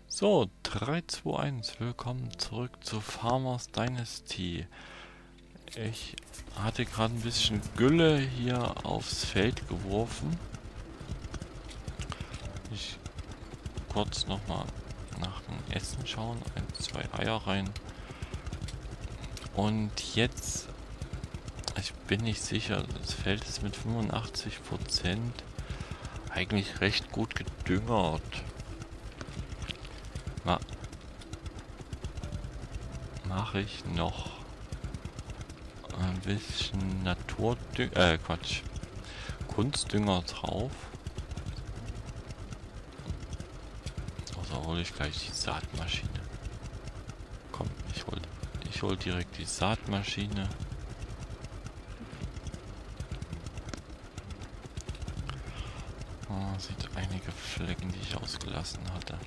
So, 3, 2, 1, willkommen zurück zu Farmers Dynasty. Ich hatte gerade ein bisschen Gülle hier aufs Feld geworfen. Ich kurz nochmal nach dem Essen schauen, 1, 2 Eier rein. Und jetzt, ich bin nicht sicher, das Feld ist mit 85% eigentlich recht gut gedüngert. Mache ich noch ein bisschen Kunstdünger drauf. Oder hole ich gleich die Saatmaschine? Komm, ich hol direkt die Saatmaschine. Oh, sieht einige Flecken, die ich ausgelassen hatte.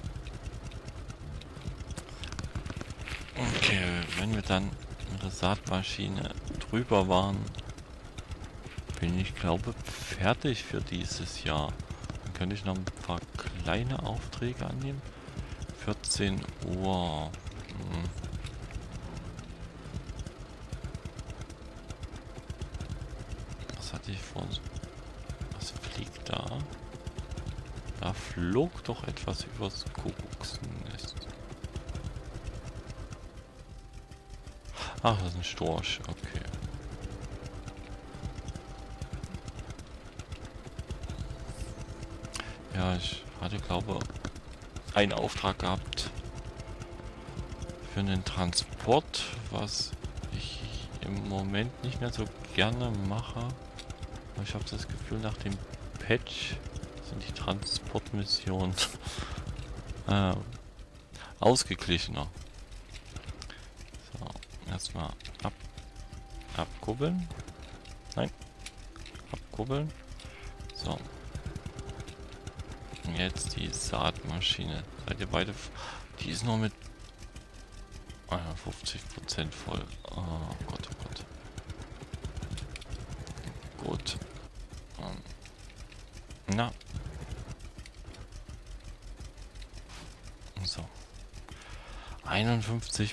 Okay, wenn wir dann mit der Saatmaschine drüber waren, bin ich, glaube, fertig für dieses Jahr. Dann könnte ich noch ein paar kleine Aufträge annehmen. 14 Uhr. Was hatte ich vor? Was fliegt da? Da flog doch etwas übers Kuckucksnest. Ach, das ist ein Storch. Okay. Ja, ich hatte, glaube ich, einen Auftrag gehabt für einen Transport, was ich im Moment nicht mehr so gerne mache. Aber ich habe das Gefühl, nach dem Patch sind die Transportmissionen ausgeglichener. So, erstmal abkurbeln. Nein, abkurbeln. So. Jetzt die Saatmaschine. Seid ihr beide? Die ist nur mit 50% voll. Oh Gott, oh Gott. Gut. Na. So. 51%.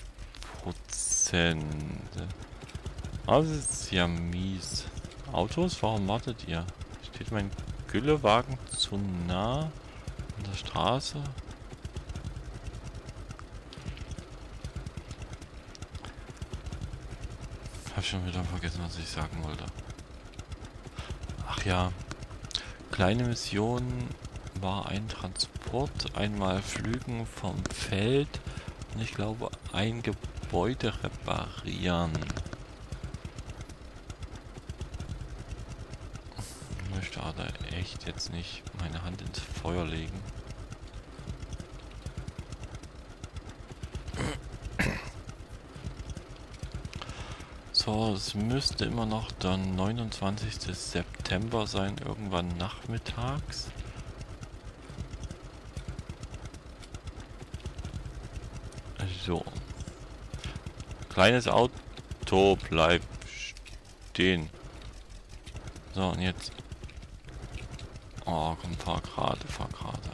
Das ist ja mies. Autos, warum wartet ihr? Steht mein Güllewagen zu nah an der Straße? Hab schon wieder vergessen, was ich sagen wollte. Ach ja, kleine Mission war ein Transport, einmal Flügen vom Feld und ich glaube ein Gebäude reparieren. Ich möchte aber echt jetzt nicht meine Hand ins Feuer legen. So, es müsste immer noch der 29. September sein, irgendwann nachmittags. So. Kleines Auto bleibt stehen. So, und jetzt. Oh, komm, fahr gerade, fahr gerade.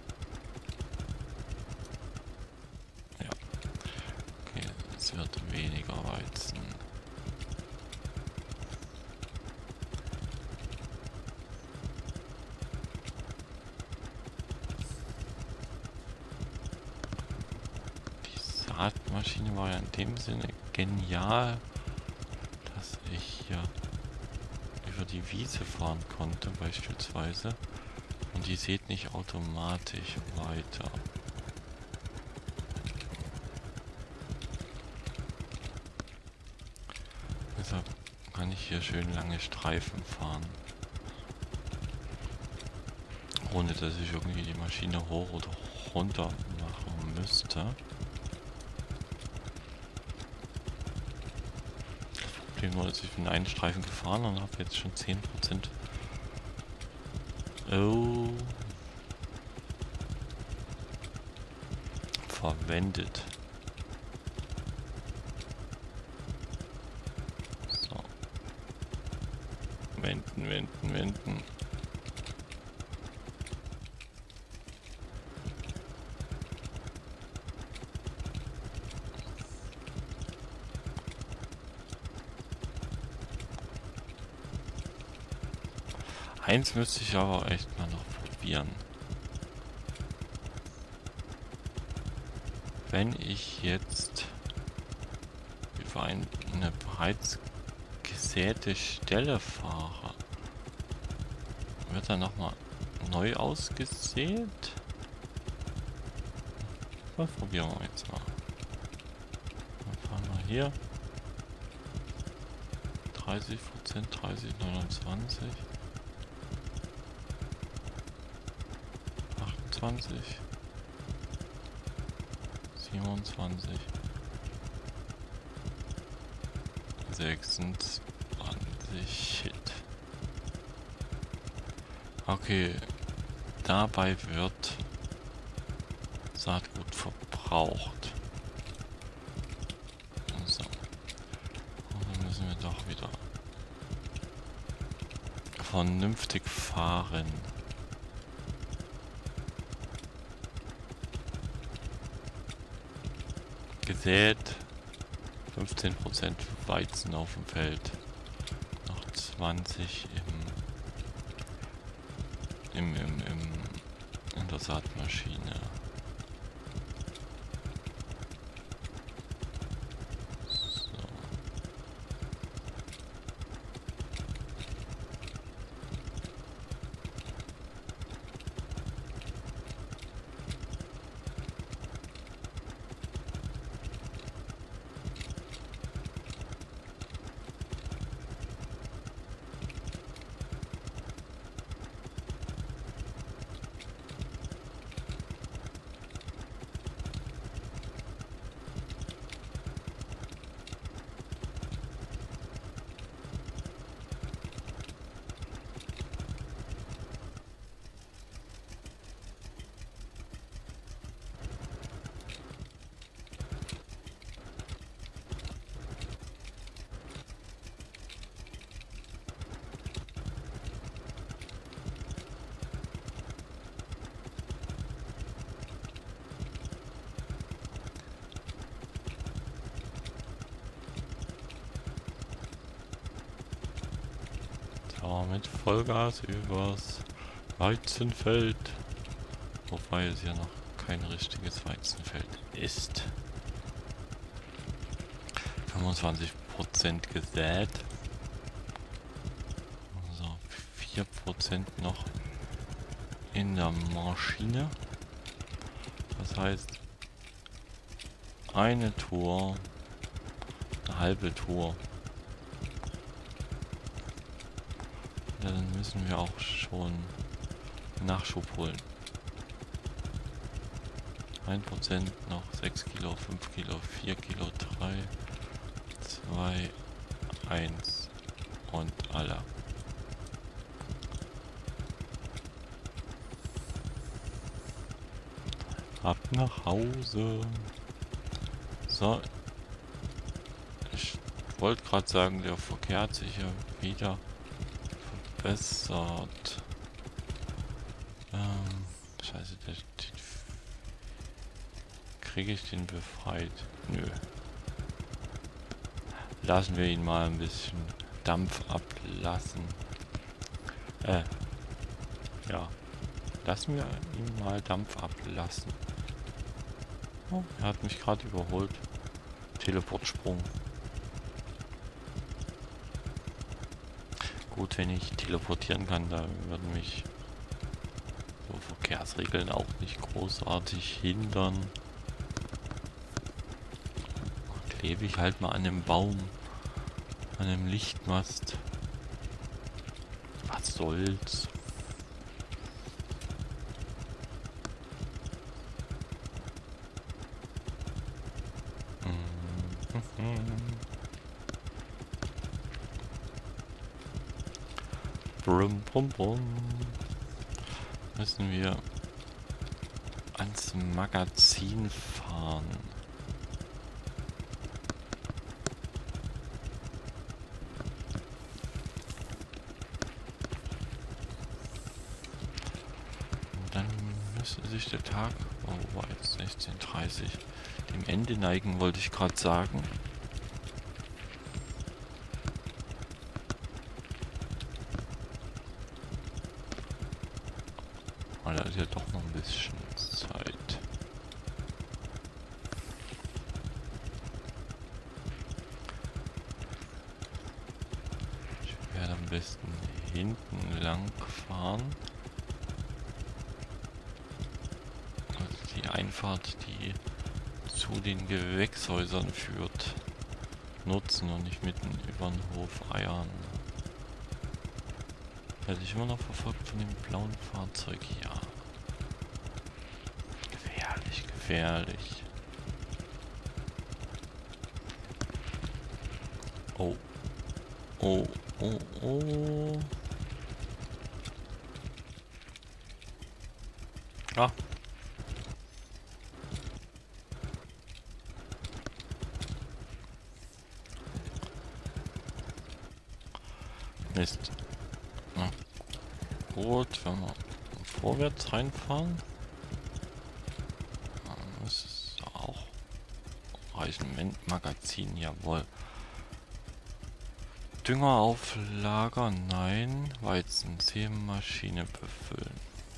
Ja. Okay, es wird weniger Weizen. Die Saatmaschine war ja in dem Sinne genial, dass ich hier über die Wiese fahren konnte beispielsweise und die sieht nicht automatisch weiter. Deshalb kann ich hier schön lange Streifen fahren, ohne dass ich irgendwie die Maschine hoch oder runter machen müsste. Nur, dass ich bin einen Streifen gefahren und habe jetzt schon 10%. Oh. Verwendet. So. Wenden. Eins müsste ich aber echt mal noch probieren. Wenn ich jetzt über eine bereits gesäte Stelle fahre, wird er nochmal neu ausgesät? Das probieren wir jetzt mal. Dann fahren wir hier. 30%, 30, 29. 28. 27. 26. Shit. Okay. Dabei wird Saatgut verbraucht. So. Und dann müssen wir doch wieder vernünftig fahren. Gesät. 15% Weizen auf dem Feld. Noch 20 in der Saatmaschine. So. Mit Vollgas übers Weizenfeld. Wobei es ja noch kein richtiges Weizenfeld ist. 25% gesät. So, 4% noch in der Maschine. Das heißt, eine Tour, eine halbe Tour. Dann müssen wir auch schon Nachschub holen. 1% noch 6 Kilo, 5 Kilo, 4 Kilo, 3, 2, 1 und alle. Ab nach Hause. So. Ich wollte gerade sagen, der Verkehr hat sich ja wieder verbessert. Scheiße, kriege ich den befreit? Nö. Lassen wir ihn mal ein bisschen Dampf ablassen. Ja. Lassen wir ihn mal Dampf ablassen. Oh, er hat mich gerade überholt. Teleportsprung. Gut, wenn ich teleportieren kann, da würden mich so Verkehrsregeln auch nicht großartig hindern. Klebe ich halt mal an einem Baum, an einem Lichtmast. Was soll's? Brum, brum, brum. Müssen wir ans Magazin fahren. Und dann müsste sich der Tag, oh, war jetzt 16:30, dem Ende neigen, wollte ich gerade sagen. Aber da ist ja doch noch ein bisschen Zeit. Ich werde am besten hinten lang fahren. Also die Einfahrt, die zu den Gewächshäusern führt, nutzen und nicht mitten über den Hof eiern. Werde ich immer noch verfolgt von dem blauen Fahrzeug? Ja. Gefährlich, gefährlich. Oh. Oh, oh, oh. Ah. Mist. Na gut, wenn wir vorwärts reinfahren. Das ist auch Magazin, jawohl. Düngerauflager, nein. Weizensämaschine befüllen.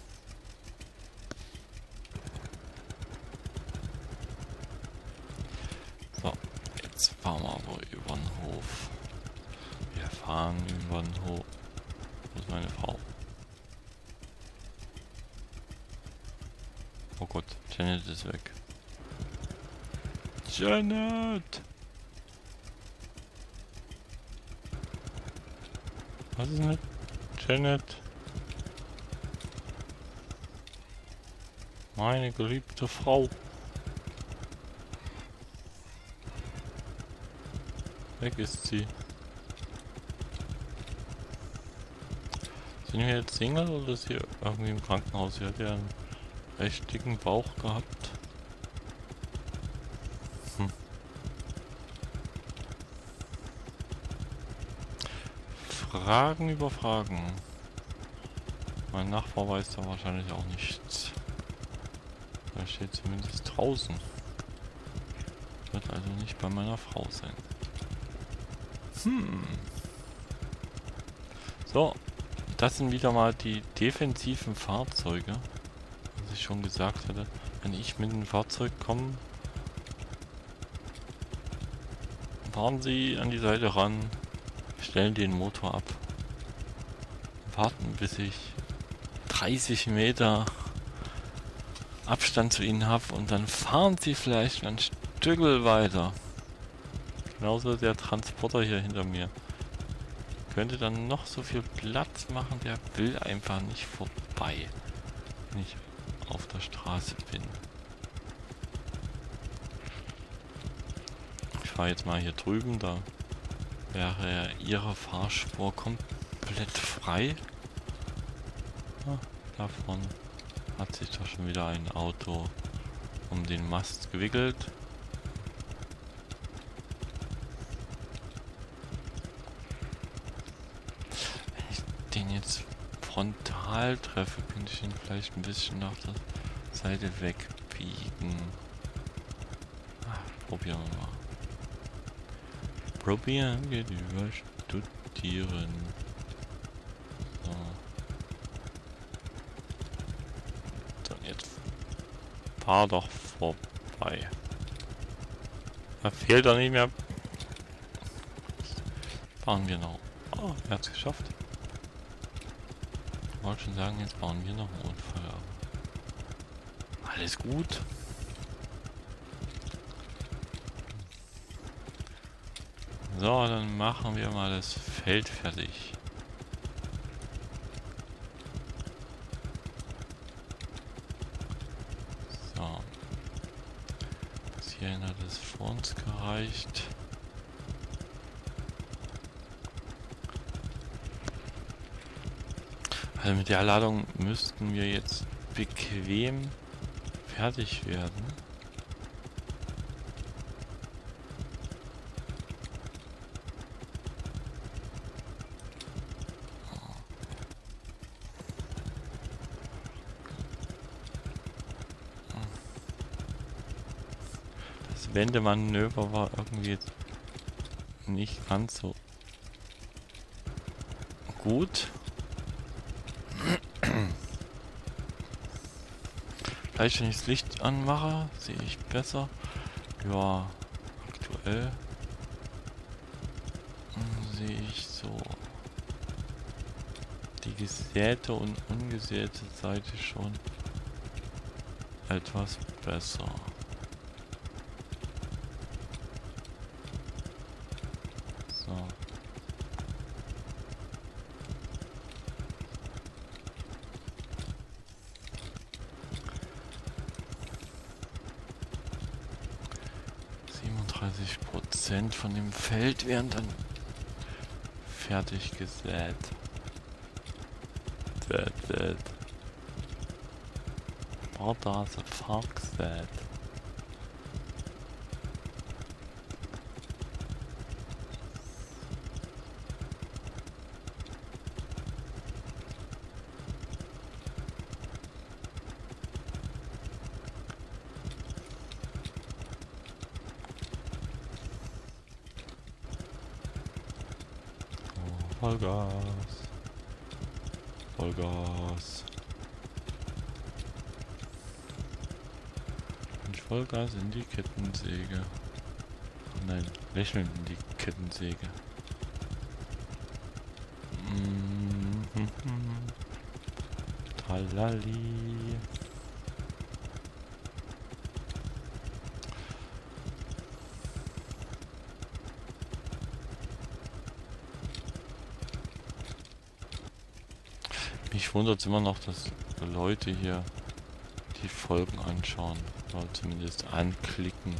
So, jetzt fahren wir aber über den Hof. Wir fahren über den Hof. Wo ist meine Frau? Oh Gott, Janet ist weg. Janet! Was ist mit Janet? Meine geliebte Frau. Weg ist sie. Sind wir jetzt Single oder ist sie irgendwie im Krankenhaus? Sie hat ja einen recht dicken Bauch gehabt. Fragen über Fragen. Mein Nachbar weiß da wahrscheinlich auch nichts. Er steht zumindest draußen. Wird also nicht bei meiner Frau sein. So, das sind wieder mal die defensiven Fahrzeuge. Was ich schon gesagt hatte. Wenn ich mit einem Fahrzeug komme, fahren Sie an die Seite ran, stellen den Motor ab, warten bis ich 30 Meter Abstand zu Ihnen habe und dann fahren Sie vielleicht ein Stückel weiter. Genauso der Transporter hier hinter mir. Könnte dann noch so viel Platz machen, der will einfach nicht vorbei, wenn ich auf der Straße bin. Ich fahre jetzt mal hier drüben, da wäre Ihre Fahrspur komplett frei. Ah, davon hat sich doch schon wieder ein Auto um den Mast gewickelt. Wenn ich den jetzt frontal treffe, könnte ich ihn vielleicht ein bisschen nach der Seite wegbiegen. Probieren wir mal. Probieren geht über Studieren. So. Dann jetzt fahr doch vorbei. Da fehlt doch nicht mehr. Fahren wir noch. Oh, er hat's geschafft. Ich wollte schon sagen, jetzt bauen wir noch einen Unfall. Aber alles gut. So, dann machen wir mal das Feld fertig. So. Bis hierhin hat es vor uns gereicht. Also mit der Ladung müssten wir jetzt bequem fertig werden. Das Wendemanöver war irgendwie jetzt nicht ganz so gut. Gleich, wenn ich das Licht anmache, sehe ich besser. Ja, aktuell sehe ich so die gesäte und ungesäte Seite schon etwas besser. So. % von dem Feld werden dann fertig gesät. War da so fark gesät. Vollgas. Vollgas. Und Vollgas in die Kettensäge. Nein, lächeln in die Kettensäge. Tralali. Mich wundert es immer noch, dass Leute hier die Folgen anschauen. Oder zumindest anklicken.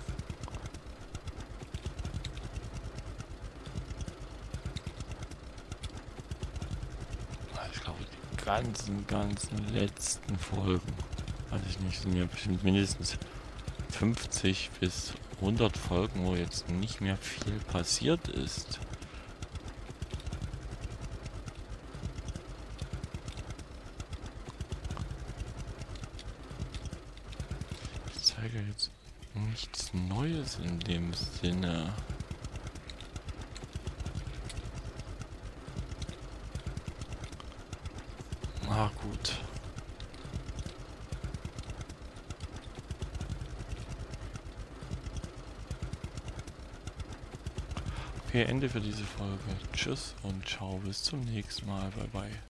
Ich glaube, die ganzen letzten Folgen, weiß ich nicht, sind ja bestimmt mindestens 50 bis 100 Folgen, wo jetzt nicht mehr viel passiert ist. Ich zeige jetzt nichts Neues in dem Sinne. Ah, gut. Okay, Ende für diese Folge. Tschüss und ciao, bis zum nächsten Mal. Bye bye.